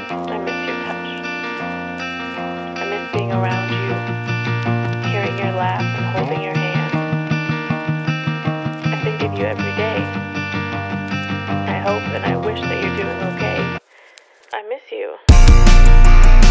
I miss your touch. I miss being around you, hearing your laugh and holding your hand. I think of you every day. I hope and I wish that you're doing okay. I miss you.